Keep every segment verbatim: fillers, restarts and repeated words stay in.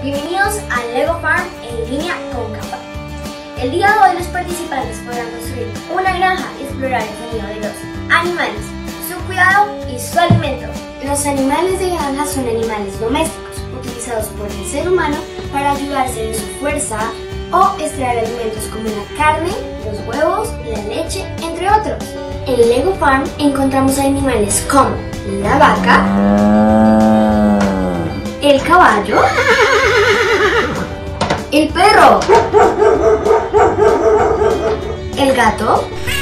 Bienvenidos a Lego Farm en línea con Capa. El día de hoy los participantes podrán construir una granja y explorar el sonido de los animales, su cuidado y su alimento. Los animales de granja son animales domésticos utilizados por el ser humano para ayudarse de su fuerza o extraer alimentos como la carne, los huevos, la leche, entre otros. En Lego Farm encontramos animales como la vaca, el caballo, el perro, el gato,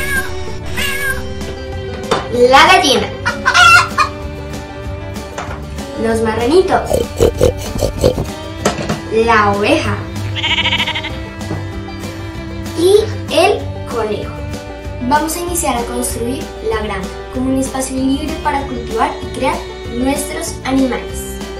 la gallina, los marranitos, la oveja y el conejo. Vamos a iniciar a construir la granja como un espacio libre para cultivar y crear nuestros animales.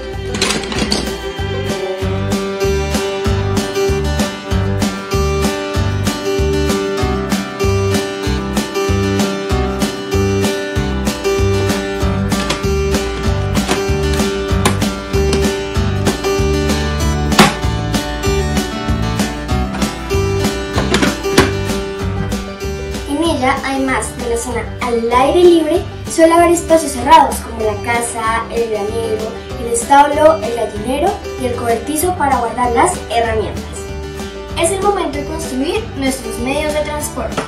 Además de la zona al aire libre, suele haber espacios cerrados como la casa, el granero, el establo, el gallinero y el cobertizo para guardar las herramientas. Es el momento de construir nuestros medios de transporte.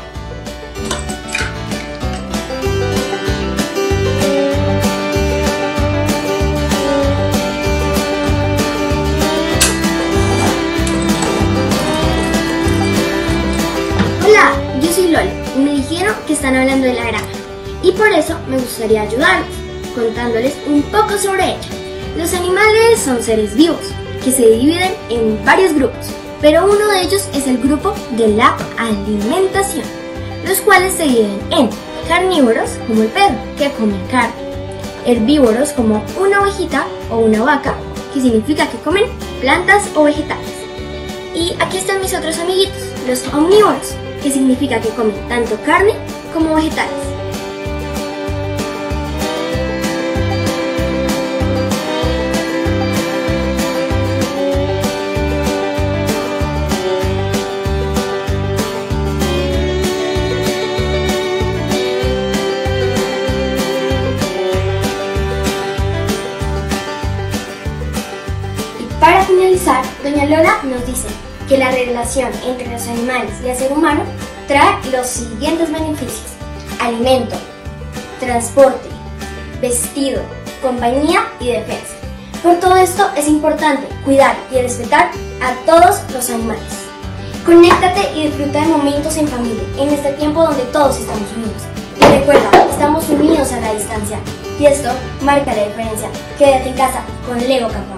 Hola, yo soy Lola. Me dijeron que están hablando de la granja y por eso me gustaría ayudarlos, contándoles un poco sobre ella. Los animales son seres vivos que se dividen en varios grupos, pero uno de ellos es el grupo de la alimentación, los cuales se dividen en carnívoros, como el perro, que come carne, herbívoros, como una ovejita o una vaca, que significa que comen plantas o vegetales. Y aquí están mis otros amiguitos, los omnívoros, que significa que comen tanto carne como vegetales. Y para finalizar, doña Lola nos dice que la relación entre los animales y el ser humano trae los siguientes beneficios: alimento, transporte, vestido, compañía y defensa. Por todo esto es importante cuidar y respetar a todos los animales. Conéctate y disfruta de momentos en familia en este tiempo donde todos estamos unidos. Y recuerda, estamos unidos a la distancia y esto marca la diferencia. Quédate en casa con Lego Capa.